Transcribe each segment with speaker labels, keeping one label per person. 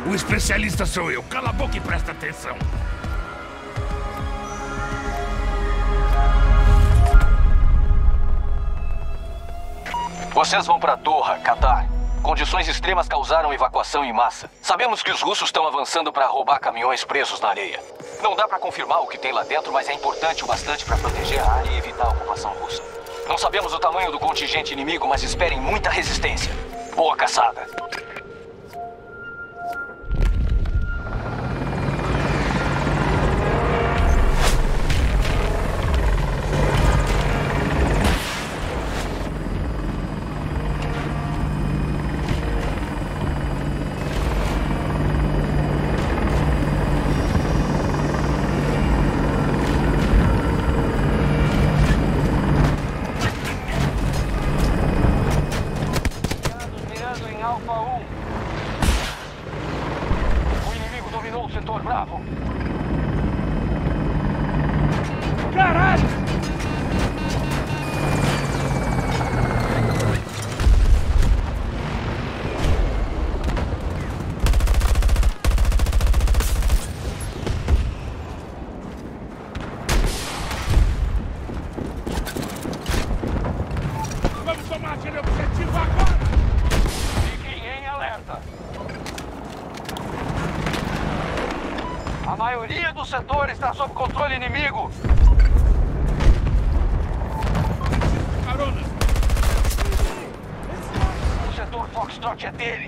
Speaker 1: O especialista sou eu. Cala a boca e presta atenção.
Speaker 2: Vocês vão para Doha, Catar. Condições extremas causaram evacuação em massa. Sabemos que os russos estão avançando para roubar caminhões presos na areia. Não dá para confirmar o que tem lá dentro, mas é importante o bastante para proteger a área e evitar a ocupação russa. Não sabemos o tamanho do contingente inimigo, mas esperem muita resistência. Boa caçada.
Speaker 3: A maioria do setor está sob controle inimigo.
Speaker 1: Carona!
Speaker 3: O setor Foxtrot é deles.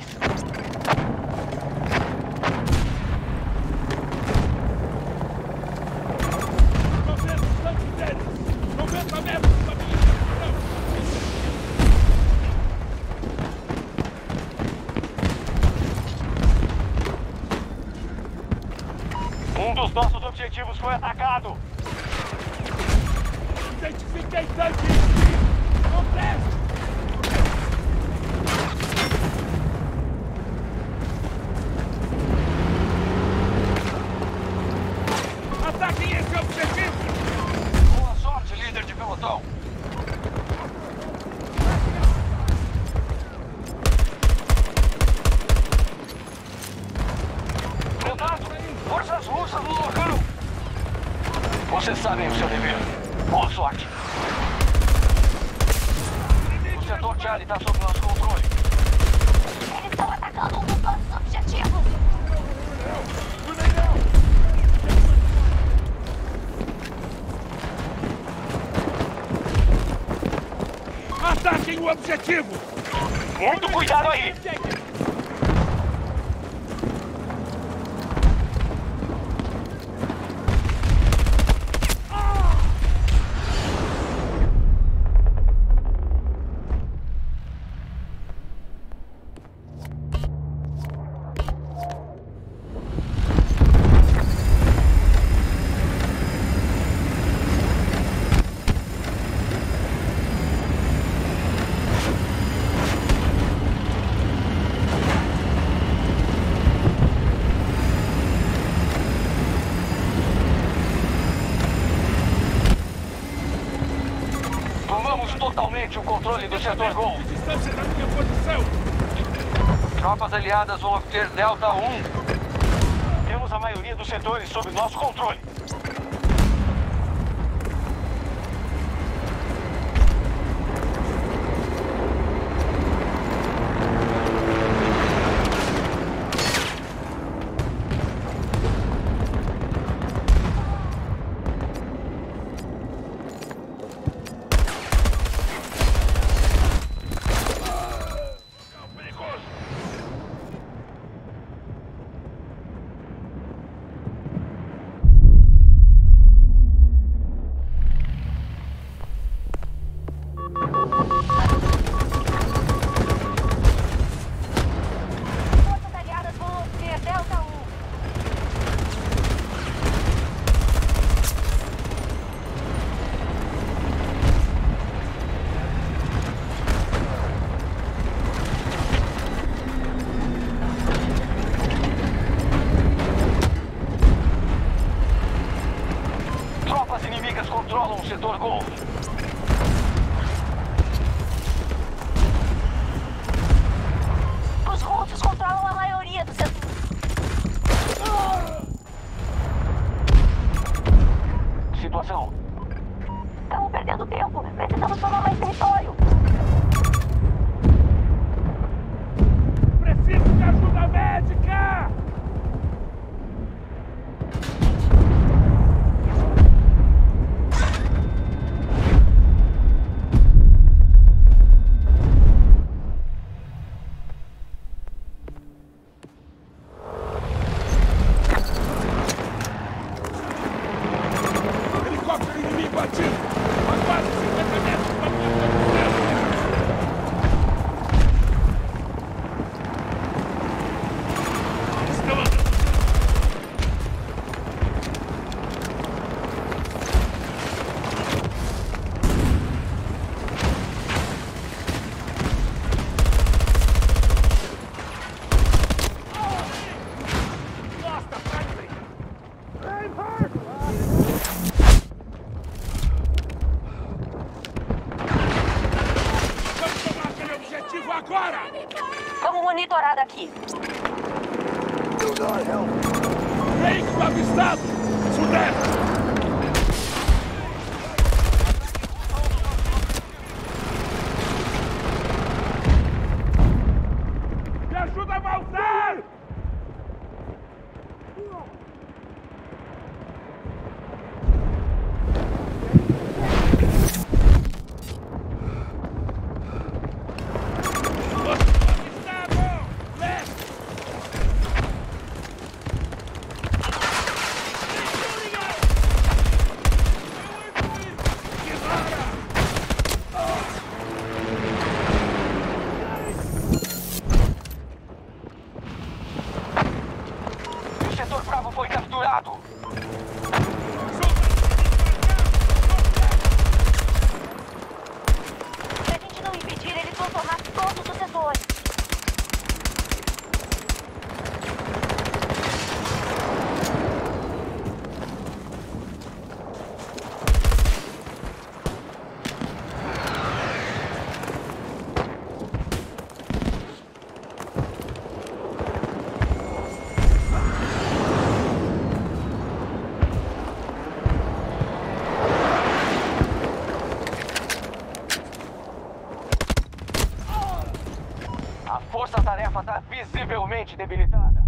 Speaker 3: Um dos nossos objetivos foi atacado.
Speaker 1: Identifiquei tanque! Completo! Ataquem esse objetivo!
Speaker 3: Boa sorte, líder de pelotão. Soldado, forças russas no local. Vocês sabem o seu dever. Boa sorte. O setor Charlie está sob nosso controle.
Speaker 4: Eles estão atacando um dos nossos objetivos.
Speaker 1: Ataquem o objetivo!
Speaker 3: Muito cuidado aí. Tomamos totalmente o controle do setor Gol.
Speaker 1: Distância da minha posição!
Speaker 3: Tropas aliadas vão obter Delta 1. Temos a maioria dos setores sob nosso controle.
Speaker 1: Agora!
Speaker 4: Vamos monitorar daqui.
Speaker 1: Veículo avistado! Sudeste! Me ajuda a voltar!
Speaker 3: O setor Bravo foi capturado.
Speaker 4: Se a gente não impedir, eles vão tomar todos os setores.
Speaker 3: A força-tarefa está visivelmente debilitada.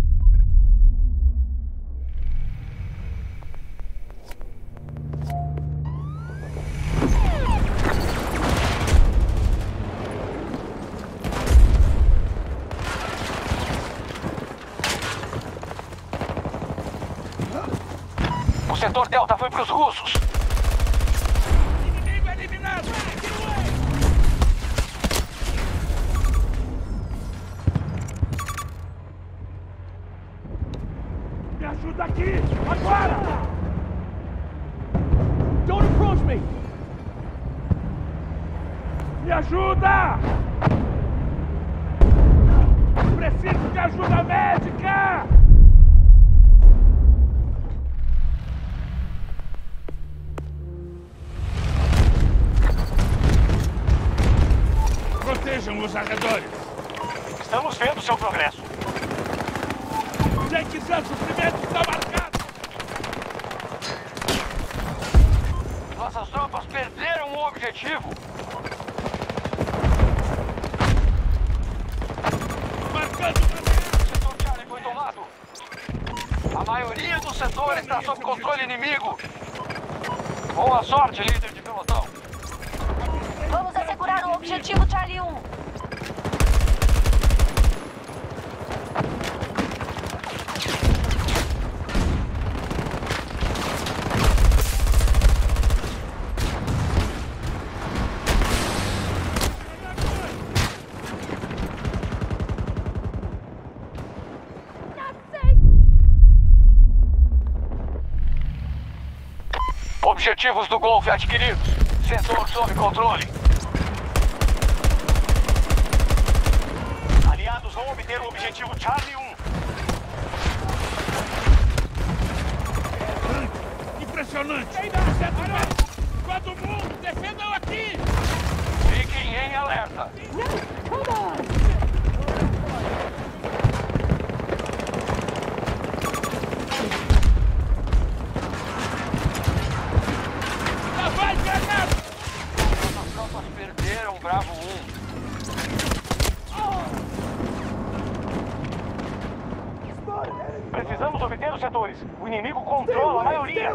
Speaker 3: O setor Delta foi para os russos.
Speaker 1: Inimigo eliminado! Me ajuda aqui! Agora! Don't approach me! Me ajuda! Preciso de ajuda médica! Protejam os arredores!
Speaker 3: Estamos vendo seu progresso.
Speaker 1: Quem quiser suprimento está marcado!
Speaker 3: Nossas tropas perderam o objetivo.
Speaker 1: Marcando
Speaker 3: O setor Charlie foi tomado. A maioria do setor está sob controle inimigo. Boa sorte, líder de pelotão.
Speaker 4: Vamos assegurar o objetivo Charlie 1.
Speaker 3: Objetivos do Golfe adquiridos. Setor sob controle. Aliados vão obter o objetivo Charlie 1.
Speaker 1: Impressionante! Todo mundo, defendam aqui!
Speaker 3: Fiquem em alerta.
Speaker 1: Lá vai, granada!
Speaker 3: Nossas tropas perderam Bravo 1. Precisamos obter os setores. O inimigo controla a maioria.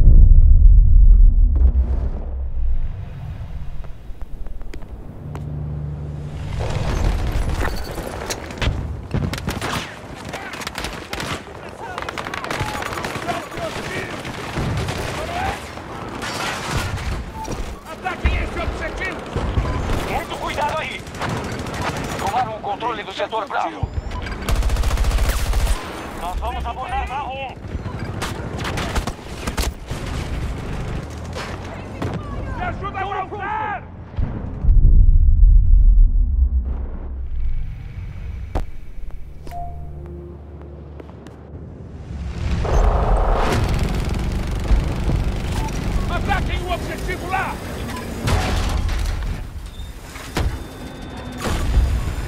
Speaker 1: Ataquem esse objetivo!
Speaker 3: Muito cuidado aí. Tomaram o controle do setor Bravo. Nós vamos abordar Bravo 1.
Speaker 1: Me ajuda a voltar! Ataquem o objetivo lá!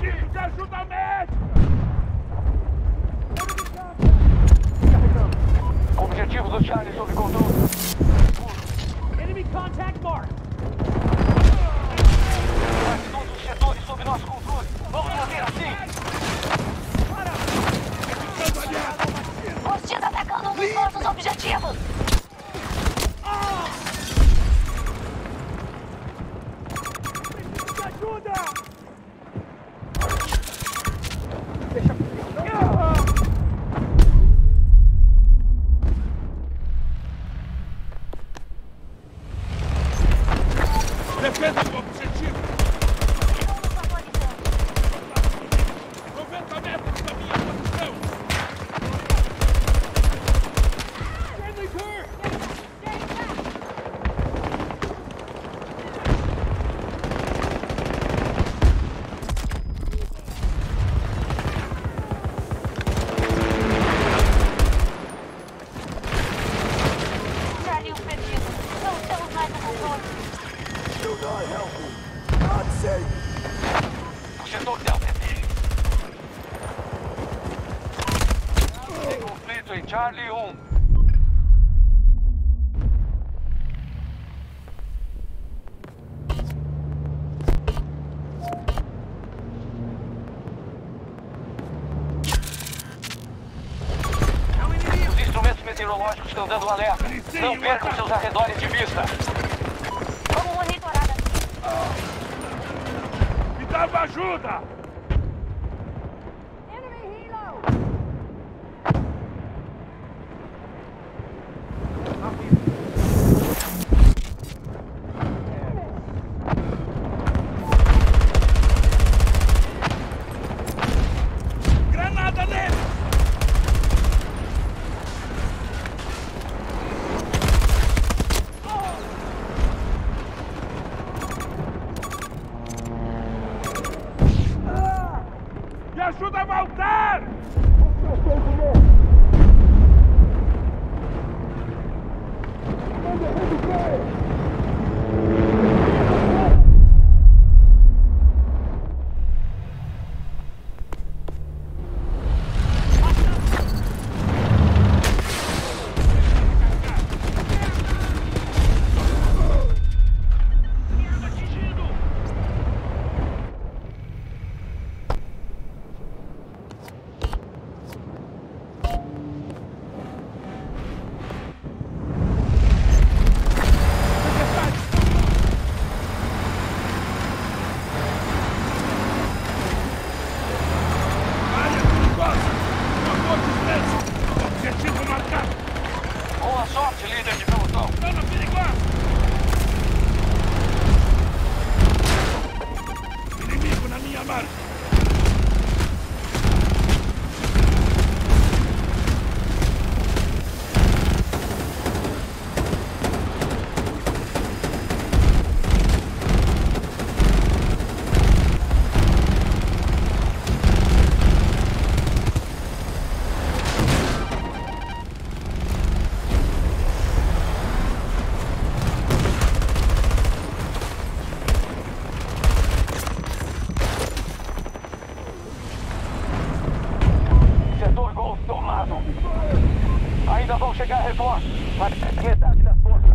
Speaker 1: aqui! Me ajuda, médico!
Speaker 3: Objetivo do Charlie sob controle.
Speaker 5: Enemy contact mark.
Speaker 3: Todos os setores sob nosso controle. Vamos manter assim.
Speaker 4: Hostis atacando um dos nossos objetivos.
Speaker 1: Me ajuda! Defenda o objetivo!
Speaker 4: Estamos atualizando.
Speaker 1: 90 metros da minha posição! Friendly bird!
Speaker 4: Charlie, um perdido. Não estamos mais no controle.
Speaker 3: O setor Delta é dele. Tem conflito em Charlie 1. Os instrumentos meteorológicos estão dando alerta. Não percam seus arredores de vista.
Speaker 4: Vamos monitorar aqui.
Speaker 1: Me dá uma ajuda! Granada nele! Me ajuda a voltar! Área perigosa! Favor de silêncio! Objetivo marcado!
Speaker 3: Boa sorte, líder de pelotão.
Speaker 1: Zona perigosa! Inimigo na minha marca!
Speaker 3: Setor Golf tomado. Ainda vão chegar reforços. Mas metade das forças.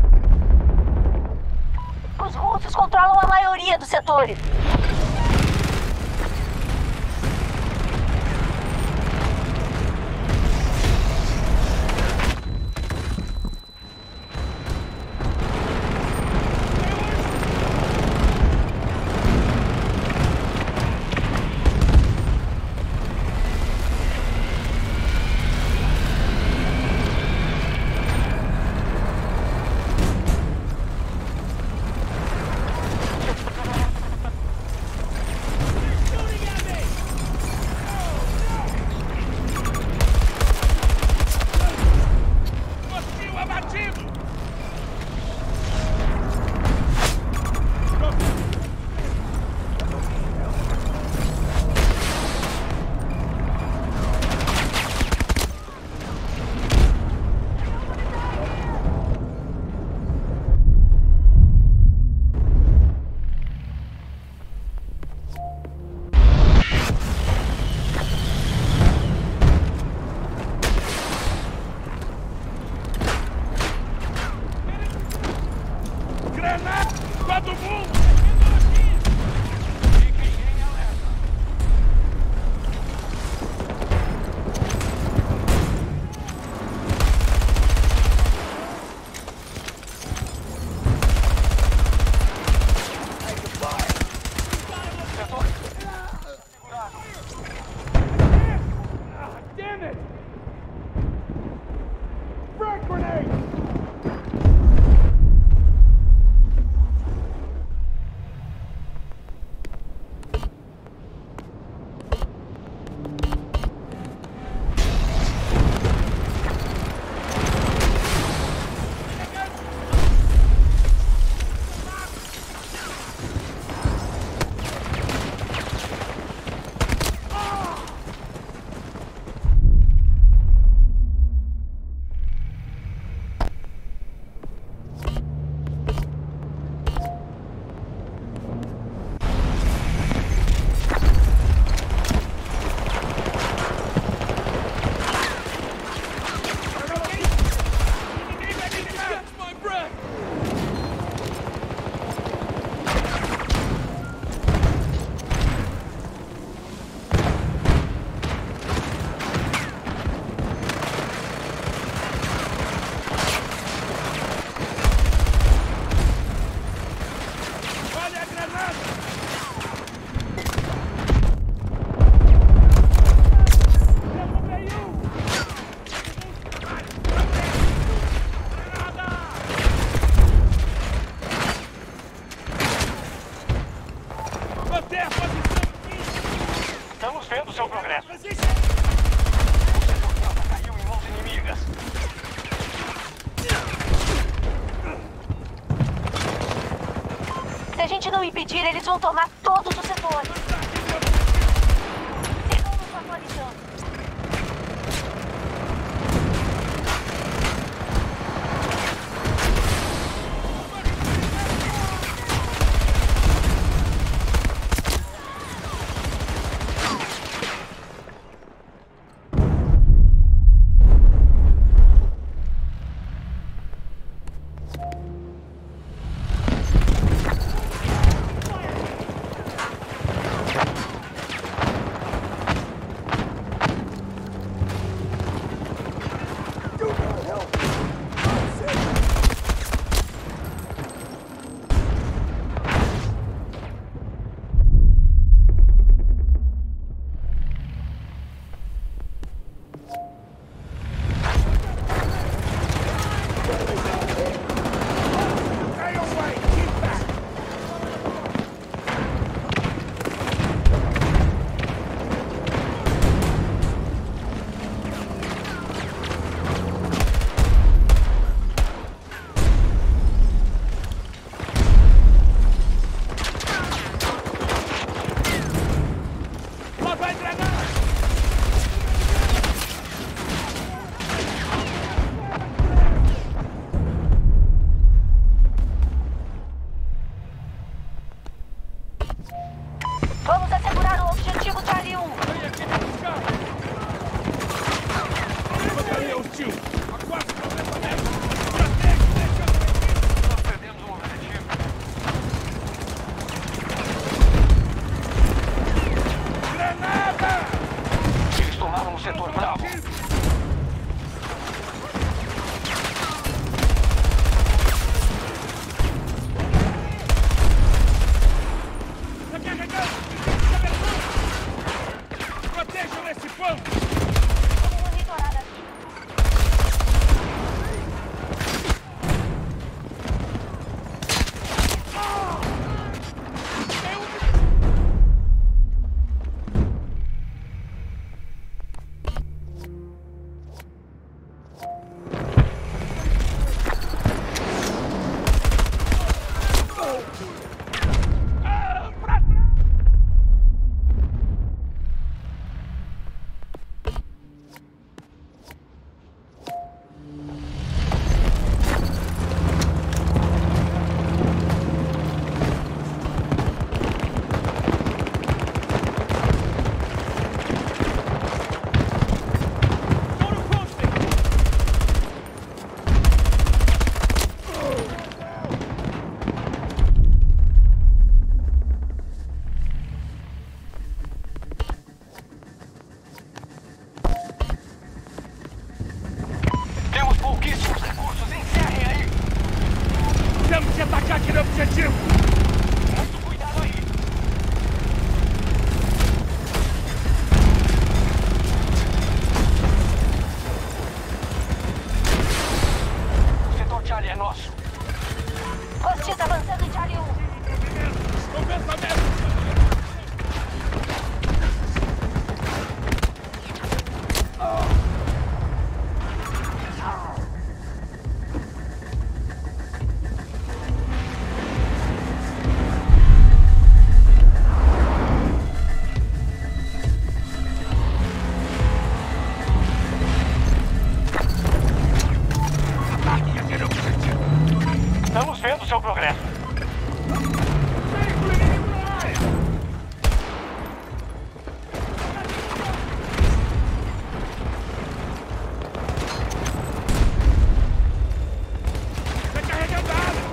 Speaker 4: Os russos controlam a maioria dos setores.
Speaker 3: vendo seu progresso.
Speaker 1: Mas isso
Speaker 3: O setor Delta caiu em mãos inimigas.
Speaker 4: Se a gente não impedir, eles vão tomar todos os setores. Sigamos atualizando.
Speaker 1: stay away! Keep back! Lá vai granada!
Speaker 4: Vamos assegurar o objetivo Charlie 1.
Speaker 1: Vem aqui no chão! Infantaria hostil! A quase 90 metros! Protege, deixa!
Speaker 3: Nós perdemos um objetivo.
Speaker 1: Granada!
Speaker 3: Eles tomaram o setor Bravo.
Speaker 1: Tá carregando! Protejam esse ponto!
Speaker 4: Vamos monitorar aqui.
Speaker 3: Temos pouquíssimos recursos. Encerrem aí.
Speaker 1: Temos que atacar aquele objetivo!
Speaker 3: Muito cuidado aí. O setor Charlie é nosso.
Speaker 4: Hostis avançando em Charlie 1.
Speaker 1: 90 metros! Ataque aquele objetivo!
Speaker 3: Estamos vendo seu progresso.
Speaker 1: Veículo inimigo na área! Recarregando a área!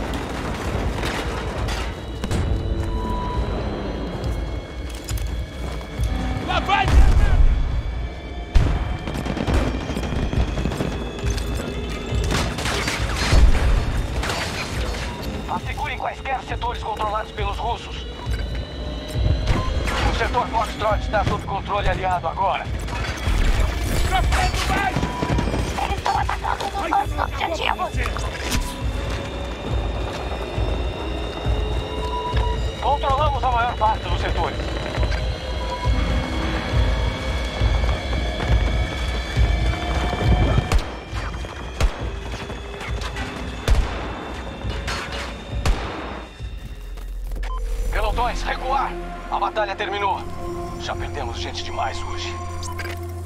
Speaker 1: Lá vai granada!
Speaker 3: Assegurem quaisquer setores controlados pelos russos. O setor Foxtrot está sob controle aliado agora.
Speaker 1: Sofrendo mais!
Speaker 4: Eles estão atacando os nossos objetivos.
Speaker 3: Controlamos a maior parte dos setores.
Speaker 2: A batalha terminou. Já perdemos gente demais hoje.